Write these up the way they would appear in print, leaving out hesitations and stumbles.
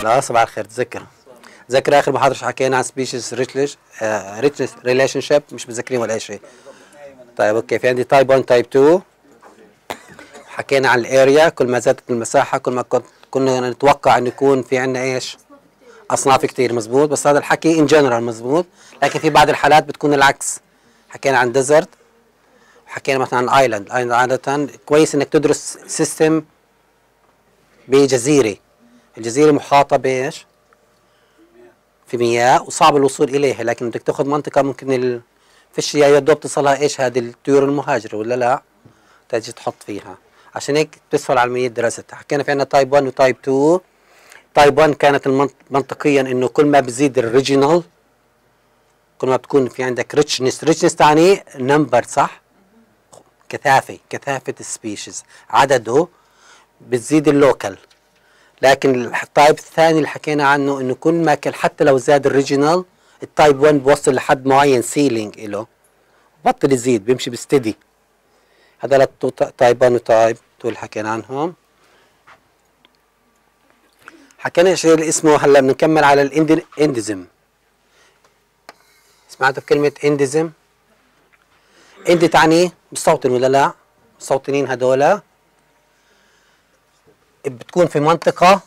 لا صباح الخير. تذكر اخر محاضره حكينا عن سبيشيز ريتش ريليشن شيب، مش متذكرين ولا اي شيء. طيب اوكي، في عندي تايب 1 تايب 2. حكينا عن الاريا، كل ما زادت المساحه كل ما كنا نتوقع انه يكون في عندنا ايش؟ اصناف كثير. مزبوط، بس هذا الحكي ان جنرال مزبوط، لكن في بعض الحالات بتكون العكس. حكينا عن ديزرت، وحكينا مثلا عن ايلاند. عاده كويس انك تدرس سيستم بجزيره. الجزيره محاطه بايش؟ في مياه وصعب الوصول اليها، لكن بدك تاخذ منطقه ممكن فيش يا دوب تصلها ايش هذه الطيور المهاجره ولا لا، تجي تحط فيها. عشان هيك بتسهل عمليه دراستها. حكينا في عندنا تايب 1 وتايب 2. تايب 1 كانت منطقيا انه كل ما بزيد الريجينال كل ما بتكون في عندك ريتشنس تعني نمبر، صح؟ كثافه السبيشيز، عدده بتزيد اللوكال. لكن التايب الثاني اللي حكينا عنه انه كل ما كان حتى لو زاد الريجينال، التايب 1 بوصل لحد معين سيلينج له، بطل يزيد، بيمشي بستدي. هذول تايب 1 وتايب 2 اللي حكينا عنهم. حكينا شيء اللي اسمه، هلا بنكمل على الانديزم. سمعتوا بكلمة انديزم؟ اندي تعني مستوطن ولا لا؟ مستوطنين هذولا بتكون في منطقة،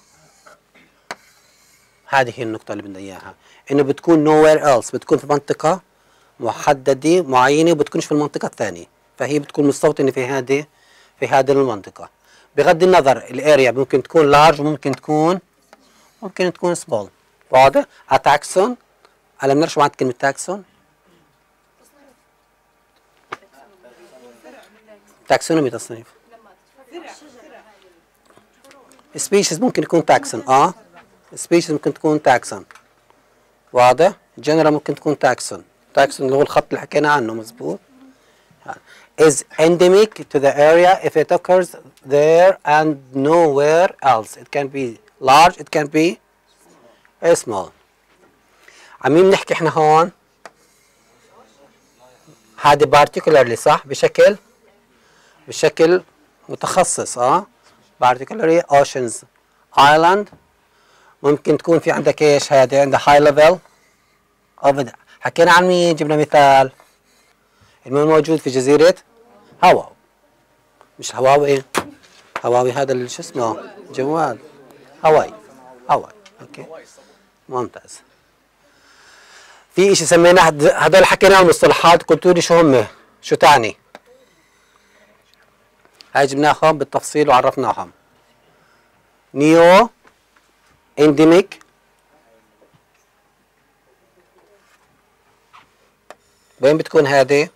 هذه هي النقطة اللي بدنا اياها، انه بتكون nowhere else، بتكون في منطقة محددة معينة وبتكونش في المنطقة الثانية، فهي بتكون مستوطنة في هذه المنطقة. بغض النظر الاريا ممكن تكون لارج وممكن تكون سمول. واضح؟ تاكسون، هلا بنعرف معنى كلمة تاكسون. تاكسونومي تصنيف. سبيشيز ممكن يكون تاكسون، سبيشيز ممكن تكون تاكسون. واضح؟ جنرال ممكن تكون تاكسون اللي هو الخط اللي حكينا عنه. مزبوط. is endemic to the area if it occurs there and nowhere else. It can be large, it can be small. عمين نحكي احنا هون هذه particularly، صح؟ بشكل متخصص. particularly oceans island. ممكن تكون في عندك ايش؟ هذه عندها high level of. حكينا عن مين؟ جبنا مثال الموجود في جزيرة هواوي. مش هواوي، هواوي هذا اللي شو اسمه جوال هواي. اوكي ممتاز. في شيء سميناه، هذول حكينا عن مصطلحات، قلتوا لي شو هم، شو تعني؟ هاي جبناهم بالتفصيل وعرفناهم. نيو انديميك، وين بتكون هذه؟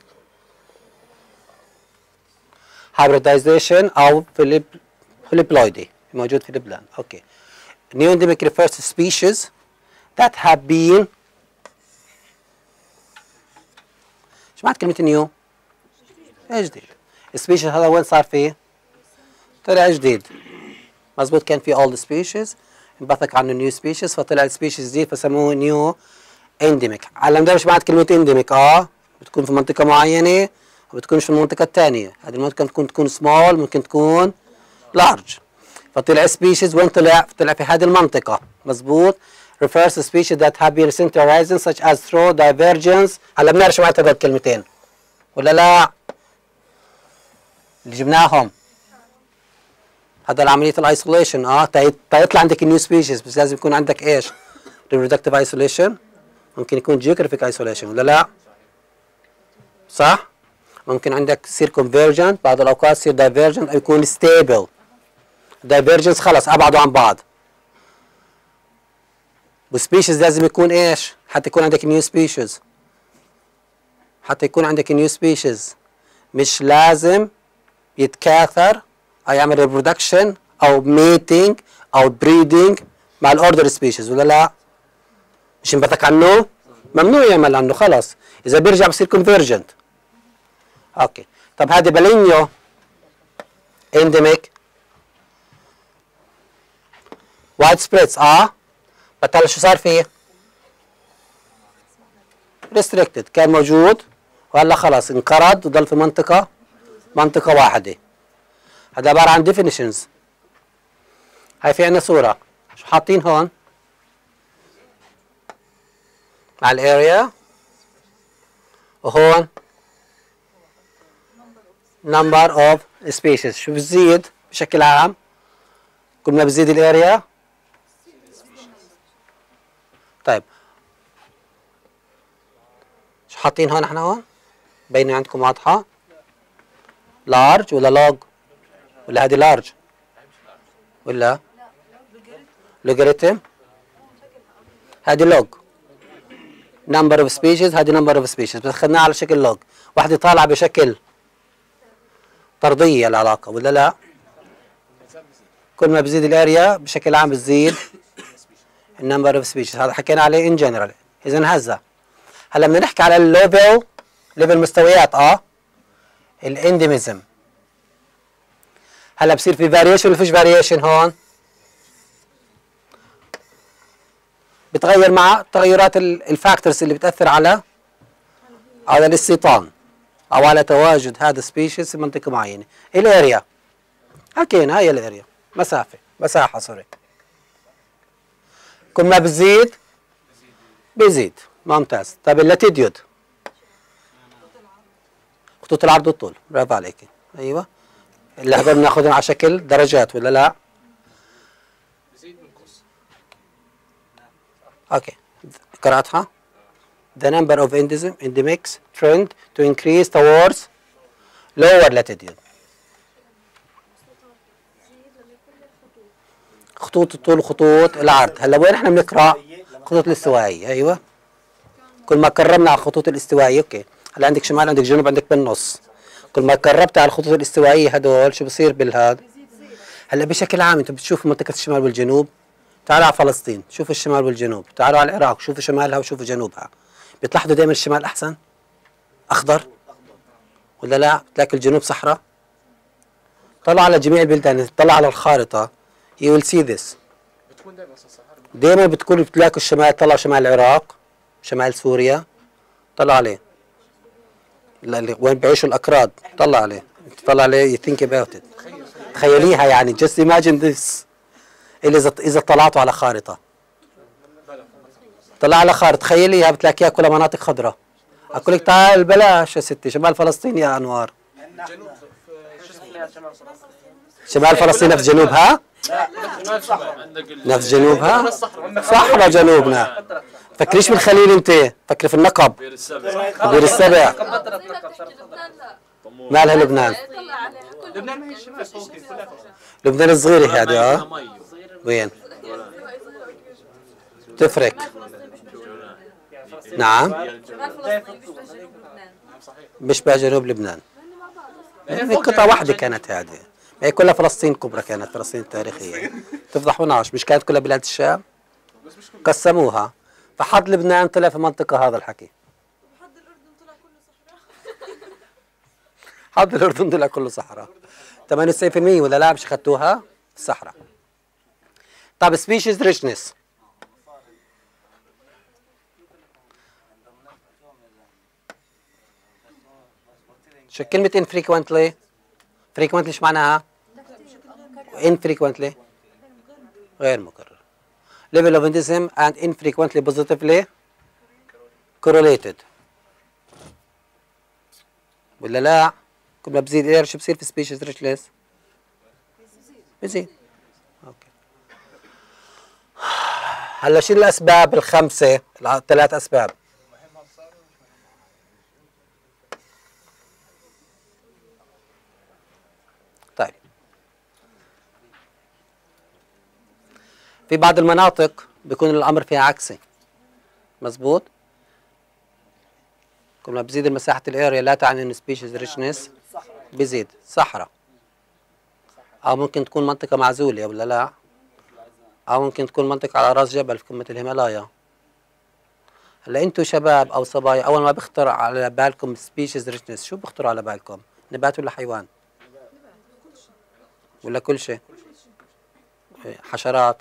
hybridization او فيليبلويدي، موجود في لبنان. اوكي. New endemic refers to species that have been. شو معنى كلمة نيو؟ جديد. السبيشيز هذا وين صار فيه؟ طلع جديد. مزبوط، كان في old species انبثق عنه نيو سبيشيز، فطلع السبيشيز جديد فسموه نيو انديميك. علمنا ايش معنى كلمة انديميك؟ بتكون في منطقة معينة وبتكونش في المنطقة الثانية. هذه المنطقة تكون سمول، ممكن تكون لارج. فطلع سبيشيز وين طلع في هذه المنطقة. مزبوط. refers to species that have been recently arisen such as through divergence. هلا بنعرف شو معنى هذول الكلمتين ولا لا؟ اللي جبناهم هذا عملية الايسوليشن. تيطلع عندك نيو سبيشيز، بس لازم يكون عندك ايش؟ reproductive isolation. ممكن يكون geographic isolation ولا لا؟ صح؟ ممكن عندك يصير convergent، بعض الأوقات يصير divergent أو يكون stable. divergence خلص أبعدوا عن بعض. والسبيشيز لازم يكون إيش؟ حتى يكون عندك new species. مش لازم يتكاثر أو يعمل reproduction أو mating أو breeding مع الأوردر سبيشيز ولا لا؟ مش انبثق عنه؟ ممنوع يعمل عنه خلص. إذا بيرجع بصير convergent. اوكي. طب هذه بالينيو انديميك وايد سبريدز. بطل شو صار فيه؟ ريستريكتد، كان موجود وهلا خلاص انقرض وضل في منطقة واحدة. هذا عبارة عن definitions. هاي في عندنا صورة، شو حاطين هون؟ مع الاريا، وهون number of species. شو بتزيد بشكل عام؟ كل ما بتزيد الاريا. طيب شو حاطين هون احنا هون؟ باينة عندكم واضحة؟ لارج ولا لوج؟ ولا هذه لارج؟ ولا لوغاريتم؟ هذه لوج. نمبر اوف سبيشيز، هذه نمبر اوف سبيشيز، بس اخذناها على شكل لوج. واحدة طالعة بشكل طردية العلاقة ولا لا؟ كل ما بزيد الاريا بشكل عام بتزيد النمبر اوف سبيشيز. هذا حكينا عليه ان جنرال. اذا هلا بدنا نحكي على ليفل مستويات الانديميزم. هلا بصير في فاريشن ولا فيش فاريشن هون؟ بتغير مع تغيرات الفاكتورز اللي بتاثر على الاستيطان او على تواجد هذا السبيشيز في منطقه معينه. الاريا حكينا هي الاريا، مساحه سوري. كل ما بتزيد بيزيد. ممتاز. طيب اللاتيديود، خطوط العرض والطول. برافو عليك. ايوه اللي هذول بناخذهم على شكل درجات ولا لا؟ بزيد بنقص. اوكي قرأتها. The number of endemics trend to increase towards lower latitude. خطوط الطول وخطوط العرض. هلا وين احنا بنقرأ؟ خطوط الاستوائية. ايوه كل ما قربنا على الخطوط الاستوائية. اوكي هلا عندك شمال، عندك جنوب، عندك بالنص. كل ما قربت على الخطوط الاستوائية هدول شو بصير بالهذا؟ هلا بشكل عام انتم بتشوفوا منطقة الشمال والجنوب. تعالوا على فلسطين شوفوا الشمال والجنوب، تعالوا على العراق شوفوا شمالها وشوفوا جنوبها. بتلاحظوا دائما الشمال احسن اخضر ولا لا؟ بتلاقي الجنوب صحراء. طلع على جميع البلدان، طلع على الخارطة you will see this. بتكون دائما صحراء. دائما بتلاقوا الشمال، طلعوا شمال العراق، شمال سوريا، طلع عليه وين بيعيشوا الأكراد، طلع عليه you think about it. تخيليها يعني just imagine this. إذا طلعتوا على خارطة، طلع على خارطة تخيليها بتلاقيها كلها مناطق خضراء. أقول لك تعال بلاش يا ستي شمال فلسطين يا أنوار. شمال فلسطين نفس جنوبها؟ نفس جنوبها؟ صحراء جنوبنا. فكريش بالخليل انت، فكري في النقب بير السبع. مالها لبنان؟ لبنان هي الشمال. لبنان الصغيرة هذه وين؟ تفرق. نعم بيشبه جنوب لبنان. هي قطعة واحدة كانت هذه، هي كلها فلسطين كبرى، كانت فلسطين التاريخية. تفضحوناش، مش كانت كلها بلاد الشام؟ قسموها، فحد لبنان طلع في منطقة هذا الحكي. حد الأردن طلع كله صحراء. حد الأردن طلع كله صحراء. 98% ولا لا مش أخذتوها؟ الصحراء. طيب سبيشيز ريشنس. شو كلمة infrequently؟ frequently شو معناها؟ infrequently غير مكرر. level of endism and infrequently positively correlated ولا لا؟ كل ما بزيد اير شو بصير في سبيشيز ريشلس؟ بزيد. اوكي هلا شو الاسباب الخمسة؟ الثلاث اسباب. طيب في بعض المناطق بيكون الامر فيها عكسي. مزبوط؟ كل ما بزيد مساحة الاريا لا تعني ان سبيشيز ريشنس بزيد. صحراء، او ممكن تكون منطقة معزولة ولا لا؟ او ممكن تكون منطقة على راس جبل في قمة الهيمالايا. هلا انتم شباب او صبايا اول ما بيخطر على بالكم سبيشيز ريشنس شو بيخطر على بالكم؟ نبات ولا حيوان؟ ولا كل شيء؟ حشرات؟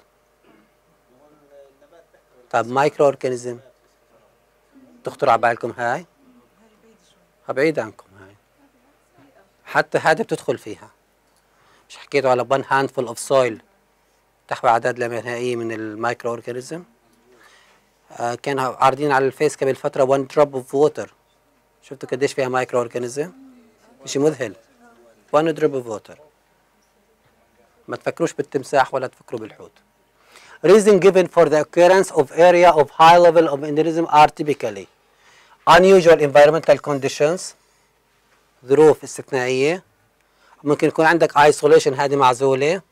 طيب مايكرو اورجانيزم تخطر على بالكم هاي؟ بعيد عنكم هاي، حتى هذه بتدخل فيها. مش حكيتوا على one handful of soil تحوي أعداد لا نهائية من المايكرو اورجانيزم؟ كانوا عارضين على الفيس قبل فترة 1 drop of water. شفتوا قديش فيها مايكرو اورجانيزم؟ شيء مذهل. 1 drop of water. ما تفكروش بالتمساح ولا تفكروا بالحوت. Reason given for the occurrence of area of high level of organism are typically unusual environmental conditions. ظروف استثنائية. ممكن يكون عندك isolation هذه معزولة.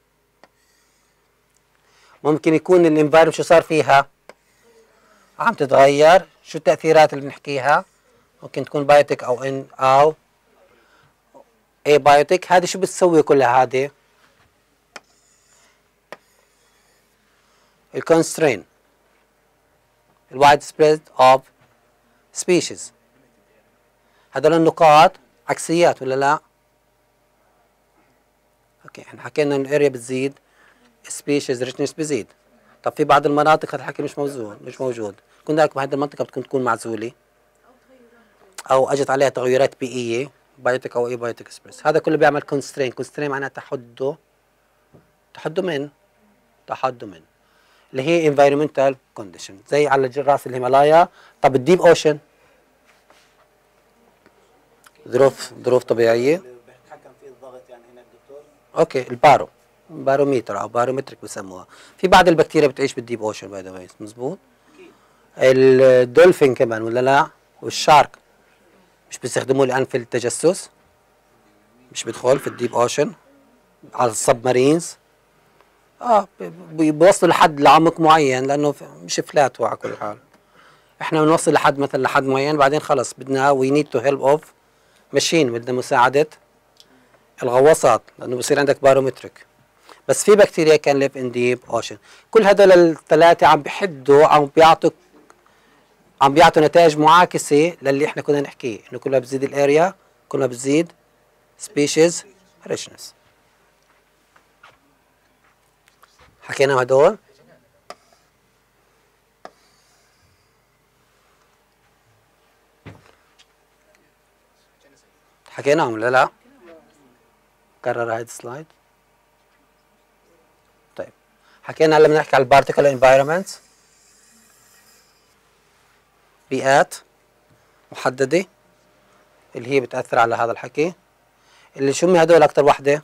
ممكن يكون الانفايرمنت شو صار فيها؟ عم تتغير. شو التأثيرات اللي بنحكيها؟ ممكن تكون بايوتيك أو بايوتيك. هذه شو بتسوي كلها هذه؟ الكونسترين الوايد سبريد اوف سبيشيز. هذول النقاط عكسيات ولا لا؟ اوكي احنا حكينا ان الاريا بتزيد سبيشيز ريتشنس بزيد. طب في بعض المناطق هذا الحكي مش موجود. كنا لكم هذه المنطقه بتكون تكون معزوله او اجت عليها تغيرات بيئيه بايوتيك او اي بايوتيك سبريس. هذا كله بيعمل كونسترين. كونسترين معناها تحد من اللي هي environmental condition زي على راس الهيمالايا. طب الديب اوشن ظروف طبيعيه. بيتحكم فيه الضغط يعني هنا الدكتور. اوكي باروميتر او بارومتريك بسموها. في بعض البكتيريا بتعيش بالديب اوشن باي ذا واي. مظبوط. الدولفين كمان ولا لا؟ والشارك مش بيستخدموه الان في التجسس. مش بيدخل في الديب اوشن على السب مارينز. بيوصلوا لعمق معين لانه مش فلات على كل حال. احنا بنوصل لحد معين بعدين خلص بدنا وي نيد تو هيلب اوف ماشين. بدنا مساعده الغواصات لانه بصير عندك بارومتريك. بس في بكتيريا كان ليف ان ديب اوشن. كل هدول الثلاثه عم بيعطوا نتائج معاكسه للي احنا كنا نحكيه انه كلها بتزيد الاريا كلها بتزيد سبيشيز ريشنس. حكينا هدول. حكيناهم ولا لا؟ كرر هاي السلايد. طيب حكينا هلا بنحكي على البارتيكل انفايرمنتس. بيئات محددة اللي هي بتأثر على هذا الحكي. اللي شو هدول أكتر وحدة؟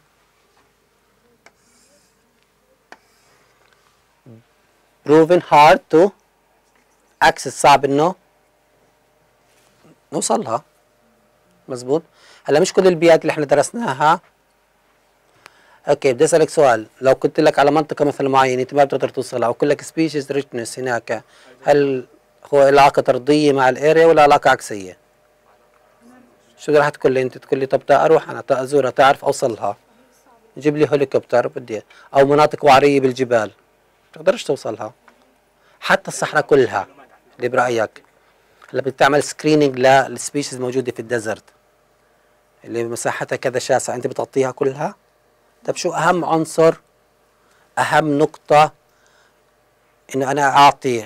proven hard to access. صعب إنه نوصل لها. مزبوط. هلا مش كل البيئات اللي احنا درسناها. اوكي بدي اسالك سؤال. لو قلت لك على منطقه مثلا معينه انت ما بتقدر توصلها وقلت لك سبيشيز ريتشنس هناك، هل هو علاقه طرديه مع الاريا ولا علاقه عكسيه؟ شو راح تقول لي انت؟ تقول لي طب اروح انا ازورها تعرف اوصل لها، جيب لي هليكوبتر بدي، او مناطق وعريه بالجبال ما تقدرش توصلها. حتى الصحراء كلها اللي برايك هلا بتعمل سكرينينج للسبيشيز موجوده في الديزرت اللي مساحتها كذا شاسعه، انت بتغطيها كلها؟ طب شو اهم عنصر، اهم نقطه انه انا اعطي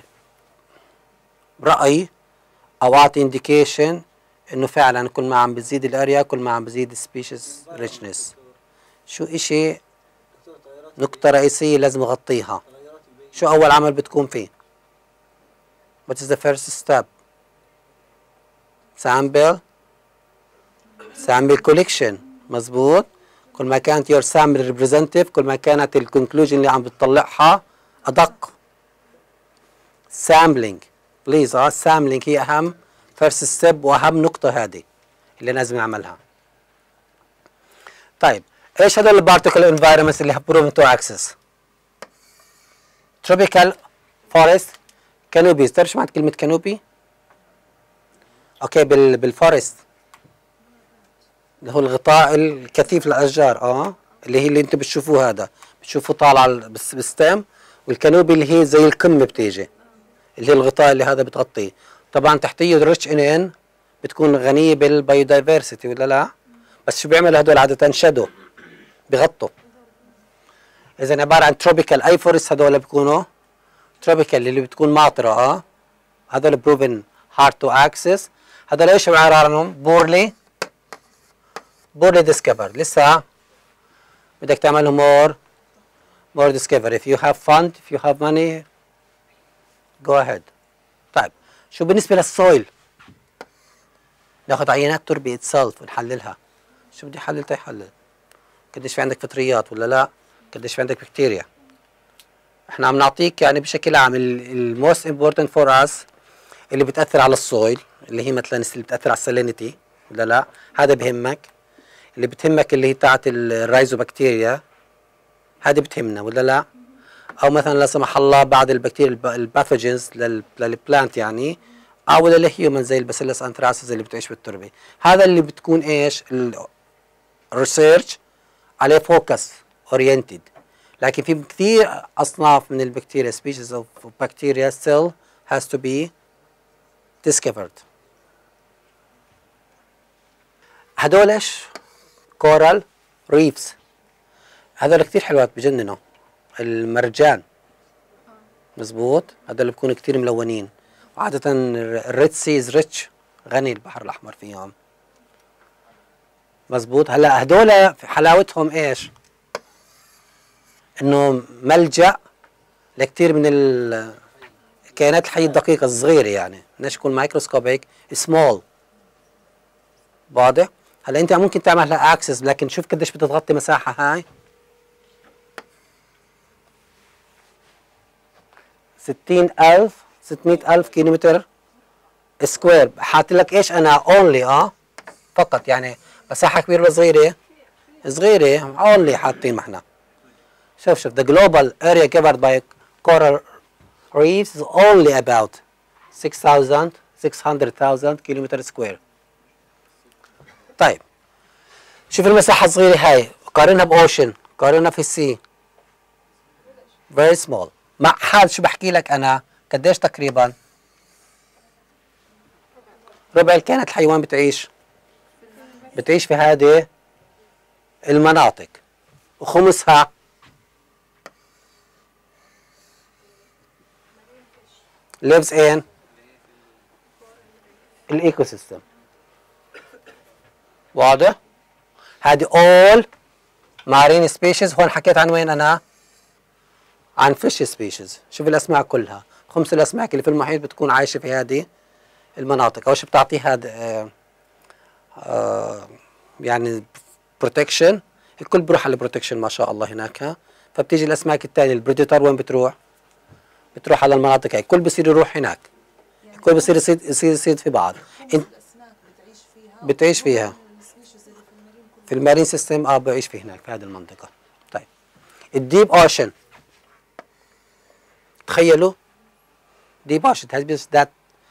راي او اعطي انديكيشن انه فعلا كل ما عم بتزيد الاريا كل ما عم بزيد السبيشيز ريتشنس؟ شو اشي نقطه رئيسيه لازم اغطيها؟ شو اول عمل بتكون فيه؟ What is the first step? sample collection. مظبوط. كل ما كانت your sample representative كل ما كانت الكونكلوجن اللي عم بتطلعها ادق. sampling بليز. sampling هي اهم first step واهم نقطه هذه اللي لازم نعملها. طيب ايش هذول البارتيكل انفايرمنتس اللي proven to access؟ tropical forest كانوبيز. تعرف شو معنى كلمة كانوبي؟ اوكي بالفورست اللي هو الغطاء الكثيف للاشجار اللي هي اللي انتم بتشوفوه، هذا بتشوفوه طالع بالستام، والكانوبي اللي هي زي القمة بتيجي اللي هي الغطاء اللي هذا بتغطيه. طبعا تحتيه ريتش ان بتكون غنية بالبايودايفرسيتي ولا لا؟ بس شو بيعملوا هدول عادة؟ شادو بغطوا. اذا عبارة عن تروبيكال. اي فورست هدول بيكونوا تروبيكال اللي بتكون ماطرة. هذول بروفن هارد تو اكسس. هذول ايش عبارة عنهم؟ بورلي ديسكفر. لسه بدك تعملهم more discover. if you have fund if you have money go ahead. طيب شو بالنسبة للسويل؟ ناخذ عينات تربة اتسلف ونحللها. شو بدي حلل تيحلل؟ قديش في عندك فطريات ولا لا؟ قديش في عندك بكتيريا؟ احنا عم نعطيك يعني بشكل عام الموست امبورتنت فور اس اللي بتأثر على السويل، اللي هي مثلا اللي بتأثر على السالينيتي ولا لا؟ هذا بهمك. اللي بتهمك اللي هي تاعت الرايزوبكتيريا، هذه بتهمنا ولا لا؟ او مثلا لا سمح الله بعض البكتيريا الباثوجينز للبلانت يعني، او للهيومن زي الباسيلس انثراسيس اللي بتعيش بالتربه. هذا اللي بتكون ايش الريسيرش عليه فوكس اورينتد. لكن في كثير اصناف من البكتيريا species of bacteria still has to be discovered. هدول ايش؟ كورال ريفز. هذول كثير حلوات بجننوا. المرجان مزبوط، هذول بيكونوا كثير ملونين، وعادة الريد سيز ريتش، غني البحر الأحمر فيهم. مزبوط. هلا هدول حلاوتهم ايش؟ انه ملجأ لكثير من الكائنات الحية الدقيقة الصغيرة، يعني بدناش يكون مايكروسكوبيك سمول. واضح؟ هلا انت ممكن تعمل لها اكسس، لكن شوف قديش بتغطي مساحة هاي. 60,000 600,000 كيلومتر سكوير. حاط لك ايش انا اونلي فقط، يعني مساحة كبيرة ولا صغيرة؟ صغيرة اونلي حاطين ما احنا. شوف the global area covered by coral reefs is only about 600,000 كيلومتر سكوير. طيب شوف المساحة الصغيرة هاي، قارنها بأوشن، قارنها في السي، very small. مع حال شو بحكي لك أنا قديش تقريبا؟ ربع الكائنات الحيوان بتعيش في هذه المناطق، وخمسها lives in الايكو سيستم. واضح؟ هذه all marine species. هون حكيت عن وين أنا؟ عن fish species. شوف الأسماك كلها، خمس الأسماك اللي في المحيط بتكون عايشة في هذه المناطق. أول شيء بتعطيها يعني بروتكشن، الكل بروح على البروتكشن ما شاء الله هناك. فبتيجي الأسماك الثانية البريديتور وين بتروح؟ بتروح على المناطق هاي، الكل بصير يروح هناك، الكل بصير يصيد في بعض. بتعيش فيها في المارين سيستم. بعيش في هناك في هذه المنطقة. طيب الديب اوشن، تخيلوا ديب اوشن has been that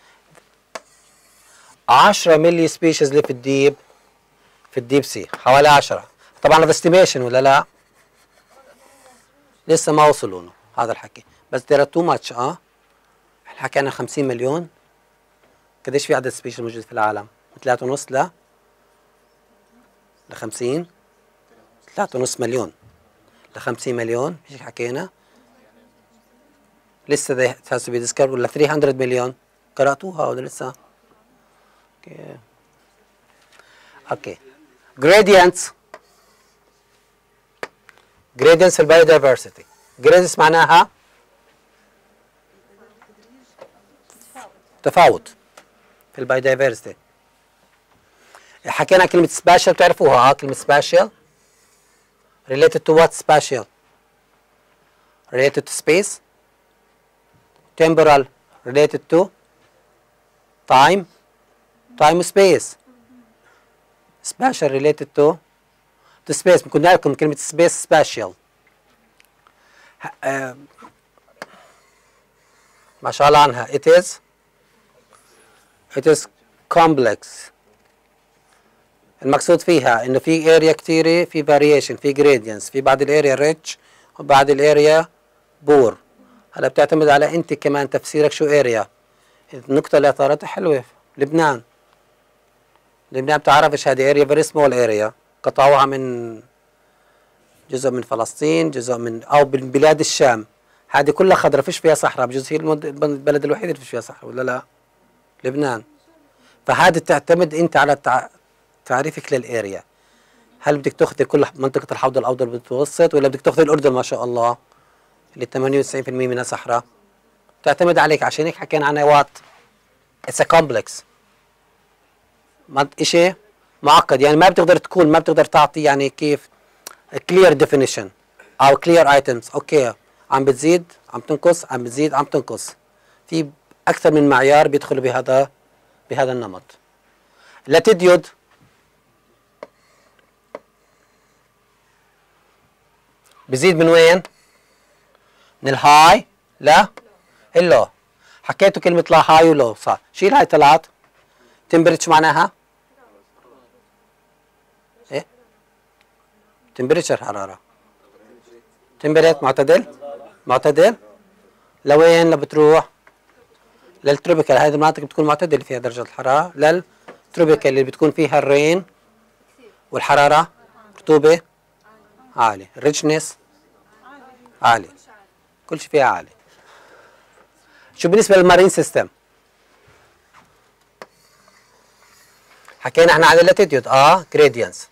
10 ملي سبيشيز اللي في الديب سي، حوالي 10. طبعا هذا استيميشن ولا لا؟ لسه ما وصلوا له هذا الحكي، بس there are too much. احنا حكينا 50 مليون. قديش في عدد سبيشيز موجود في العالم؟ من 3.5 ل 50. 3.5 مليون ل 50 مليون، هيك حكينا. لسه ده has to be discovered ولا 300 مليون؟ قرأتوها ولا لسه؟ اوكي gradients في البايودايفرسيتي. gradients معناها تفاوت في البايودايفرسيتي. حكينا كلمة spatial، بتعرفوها كلمة spatial related to what؟ spatial related to space. temporal related to time space. spatial related to space. كنا لكم كلمة space spatial. ما شاء الله عنها. it is complex. المقصود فيها انه في اريا كثيره، في فاريشن، في جريدينتس، في بعض الاريا ريتش وبعض الاريا بور. هلا بتعتمد على انت كمان تفسيرك شو اريا. النقطه اللي اثارتها حلوه، لبنان بتعرفش هذه اريا فيري سمول اريا، قطعوها من جزء من فلسطين، جزء من او بلاد الشام. هذه كلها خضراء، فيش فيها صحراء، بجوز هي البلد الوحيد اللي فيش فيها صحراء ولا لا؟ لبنان. فهذه تعتمد انت على تعريفك للاريا. هل بدك تاخذي كل منطقه الحوض الاوسط المتوسط، ولا بدك تاخذي الاردن ما شاء الله اللي 98% منها صحراء؟ تعتمد عليك. عشان هيك حكينا عنها وات اتس ا كومبلكس، شيء معقد، يعني ما بتقدر تعطي يعني كيف كلير ديفينيشن او كلير ايتمز. اوكي عم بتزيد عم تنقص، عم بتزيد عم تنقص، في اكثر من معيار بيدخلوا بهذا النمط. لاتيتيود بزيد من وين؟ من الهاي لا اللو. حكيتوا كلمة لا هاي ولو صح، شيل هاي طلعت. تمبرتش معناها ايه؟ تمبرتشر حرارة. تمبريت معتدل لوين بتروح؟ للتروبيكال، هذه المناطق بتكون معتدلة فيها درجة الحرارة، للتروبيكال اللي بتكون فيها الرين والحرارة رطوبة عالية، الريتشنس عالي، كل شيء فيها عالي. شو بالنسبة للمارين سيستم؟ حكينا احنا عن اللاتيتيود جريدينتس.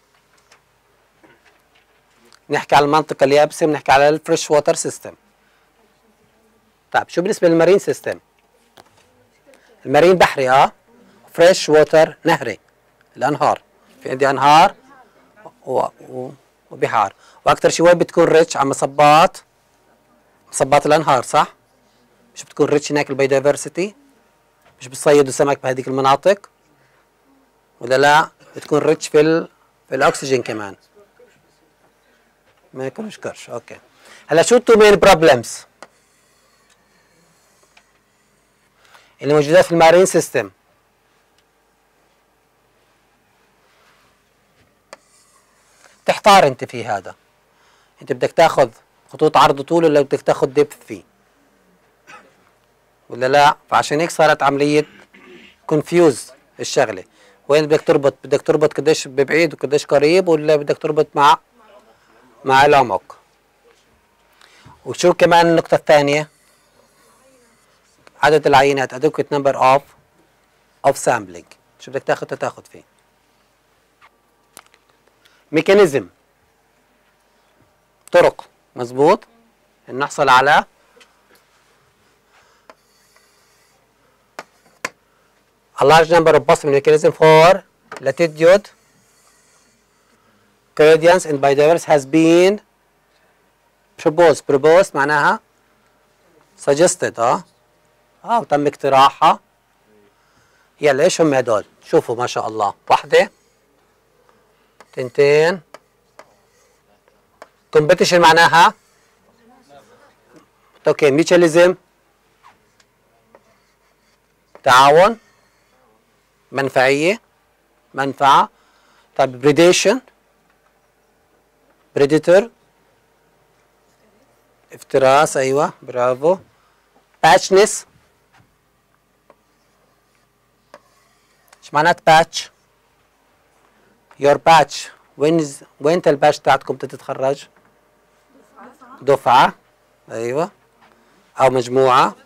نحكي على المنطقة اليابسة، بنحكي على الفريش ووتر سيستم. طيب شو بالنسبة للمارين سيستم؟ المارين بحري فريش ووتر نهري، الانهار، في عندي انهار وبحار، واكثر شيء وين بتكون ريتش على مصبات الانهار صح؟ مش بتكون ريتش هناك البايودايفرسيتي؟ مش بتصيدوا سمك بهذيك المناطق؟ ولا لا؟ بتكون ريتش في الاكسجين كمان. ما يكونش كرش. اوكي هلا شو التو مين بروبلمز اللي موجوده في المارين سيستم؟ تحتار انت في هذا، انت بدك تاخذ خطوط عرض وطول ولا بدك تاخذ ديبث فيه ولا لا؟ فعشان هيك صارت عمليه كونفيوز الشغله، وين بدك تربط قديش ببعيد وقديش قريب، ولا بدك تربط مع العمق. وشو كمان النقطه الثانيه؟ عدد العينات adequate number of sampling، شو بدك تاخذ فيه. ميكانيزم، طرق، مظبوط، ان نحصل على a large number of possible mechanism for latitude gradients in biodiversity has been proposed معناها suggested وتم اقتراحها. يلا ايش هم هدول؟ شوفوا ما شاء الله، واحدة، تنتين. competition معناها اوكي mutualism، تعاون، منفعة. طيب predation، predator، افتراس، ايوه برافو. patchness، ايش معنات patch؟ your patch، وين الباتش تاعتكم تتخرج؟ دفعة، ايوه، او مجموعة.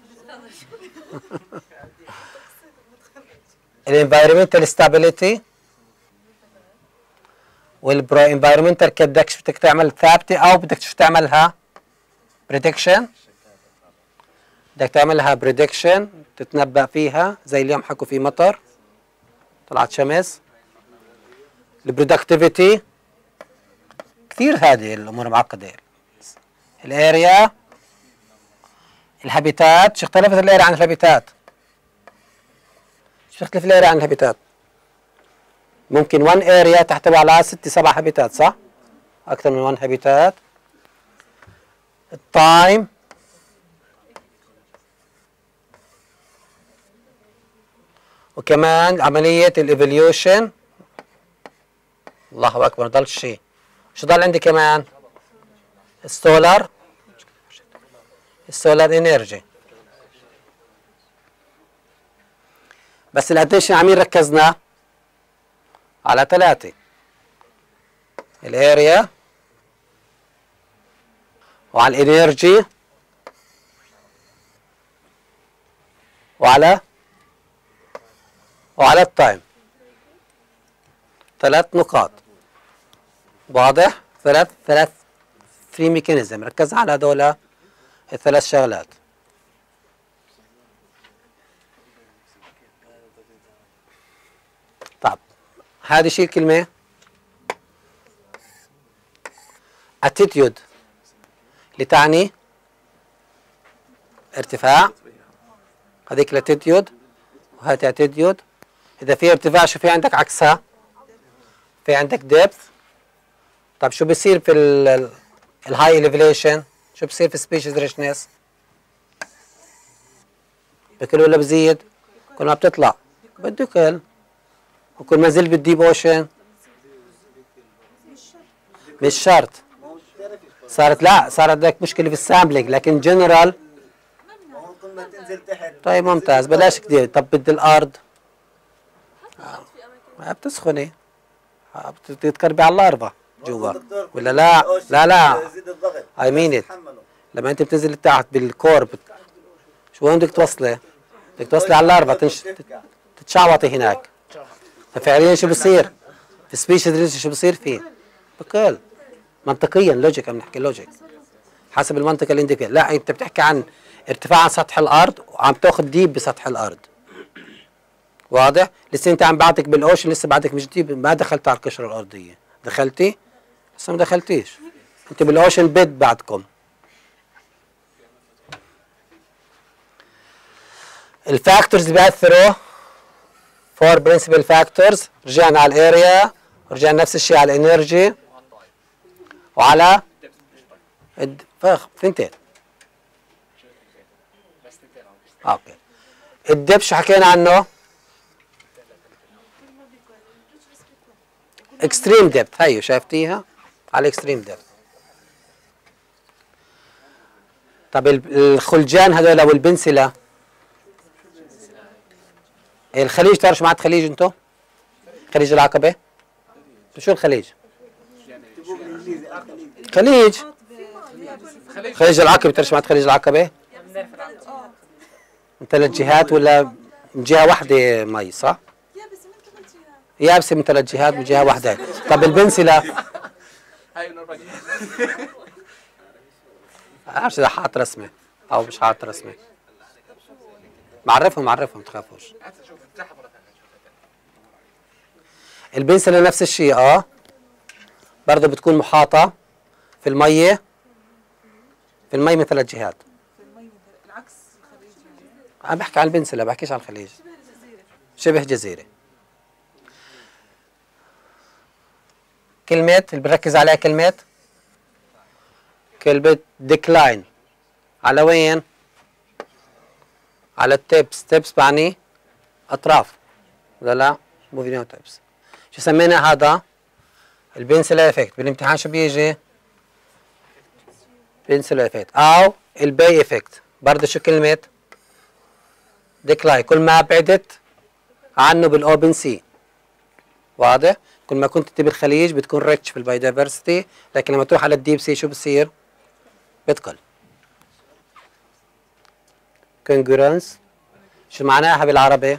الانفايرمنتال ستابيليتي والانفايرمنتال بدك تعمل ثابتة او بدك تعملها بريدكشن؟ بدك تعملها بريدكشن، تتنبأ فيها زي اليوم حكوا في مطر طلعت شمس. البرودكتيفيتي، كثير هذه الامور معقده. الاريا، الهابيتات، شو اختلفت الاريا عن الهابيتات؟ شو تختلف الاريا عن الهابيتات؟ ممكن 1 اريا تحتوي على 6 7 هابيتات صح؟ اكثر من 1 هابيتات. التايم، وكمان عمليه الايفوليوشن. الله اكبر، ضل شيء. شو ضل عندي كمان؟ السولار انرجي. بس الاتنشن عمين ركزنا على 3: الاريا وعلى الانرجي وعلى التايم. 3 نقاط، واضح؟ 3 ميكانيزم، ركز على هذول ال3 شغلات. طب هذه شيء الكلمة attitude اللي تعني ارتفاع. هذيك الاتيتيود وهذه اتيتيود. إذا في ارتفاع شو في عندك عكسها؟ في عندك depth. طب شو بصير في الهاي elevation؟ شو بصير في species richness؟ بكل ولا بزيد؟ كل ما بتطلع بده كل، وكل ما زلت بالديب اوشن مش شرط. صارت عندك مشكلة في السامبلينج، لكن جنرال كل ما تنزل تحت. طيب ممتاز. بلاش كثير. طب بدي الارض بتسخني، بتتكربي على الارض جوا ولا لا؟ لا اي مين ات. لما انت بتنزل لتحت بالكورب شو وين بدك توصلي؟ بدك توصلي على الارض تتشعوطي هناك. ففعليا شو بصير؟ في سبيشيز شو بصير فيه؟ بكل منطقيا لوجيك، عم نحكي لوجيك حسب المنطقه اللي انت فيها. لا انت بتحكي عن ارتفاع عن سطح الارض وعم تاخذ ديب بسطح الارض. واضح؟ لسه انت عم بعطيك بالاوشن، لسه بعطيك مش ديب، ما دخلت على القشره الارضيه. دخلتي؟ لسه ما دخلتيش. انت بالاوشن بيد بعدكم. الفاكتورز بيأثروا فور برنسبل فاكتورز. رجعنا على الاريا، ورجعنا نفس الشيء على الانرجي وعلى ثنتين. اوكي. الدب شو حكينا عنه؟ اكستريم ديبث. هيو شايفتيها على اكستريم ديبث. طب الخلجان هذول والبنسلة، الخليج تعرف شو معنات خليج انتو؟ خليج العقبة؟ شو الخليج؟ خليج خليج العقبة. تعرف شو معنات خليج العقبة؟ من 3 جهات ولا من جهة واحدة مي صح؟ يابسة من 3 جهات من جهة واحدة. طب البنسلة؟ بعرفش إذا حاط رسمة أو مش حاط رسمة. معرفهم تخافوش. البنسلة نفس الشيء برضه بتكون محاطة في المية من 3 جهات. العكس الخليج يعني. عم بحكي عن البنسلة، بحكيش عن الخليج. شبه جزيرة. كلمة اللي بركز عليها كلمة ديكلاين. على وين؟ على التبس. تبس بعني أطراف ولا لا؟ موفينيو تبس. شو سمينا هذا؟ البنسلة افكت. بالامتحان شو بيجي؟ بنسلة افكت أو البي افكت. برضه شو كلمة؟ ديكلاين. كل ما بعدت عنه بالاوبن سي. واضح؟ كل ما كنت انت بالخليج بتكون ريتش في البايودايفرستي، لكن لما تروح على الديب سي شو بصير؟ بتقل. كونجرنس شو معناها بالعربي؟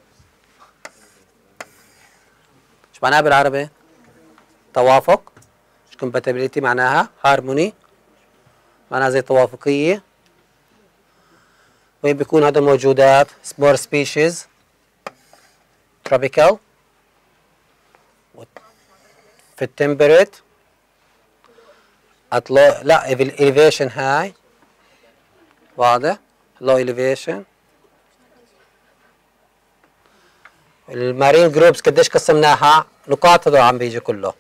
شو معناها بالعربي؟ توافق. كومباتيبيليتي معناها هارموني، معناها زي توافقية. وين بيكون هذا موجودات؟ سمول سبيشيز tropical في التمبريت لا elevation high. واضح؟ low elevation. المارين جروبس قديش قسمناها؟ نقاط هذول عم بيجي كله.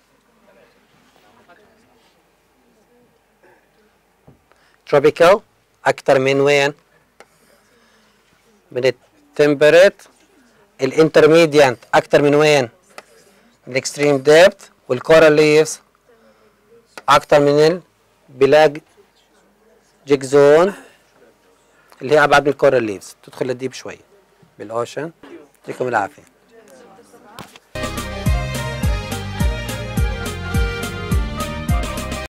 tropical أكثر من وين؟ من التمبريت. الانترميديانت أكثر من وين؟ من الاكستريم ديبث. والكورال ليفز أكثر من البلاج جيك زون اللي هي أبعد من الكورال ليفز، تدخل للديب شوي بالأوشن. يعطيكم العافية.